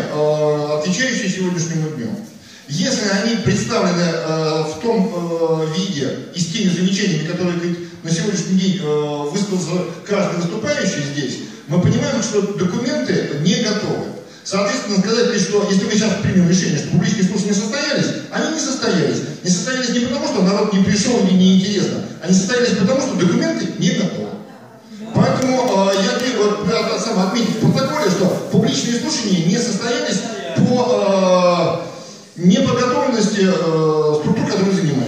отвечающие сегодняшнему дню. Если они представлены в том виде и с теми замечаниями, которые на сегодняшний день высказался каждый выступающий здесь, мы понимаем, что документы не готовы. Соответственно, сказать, что если мы сейчас примем решение, что публичные слушания состоялись, они не состоялись. Не состоялись не потому, что народ не пришел или неинтересно, они состоялись потому, что документы не готовы. Поэтому я сам отметить в протоколе, что публичные слушания не состоялись по неподготовленности структур, которые занимаются.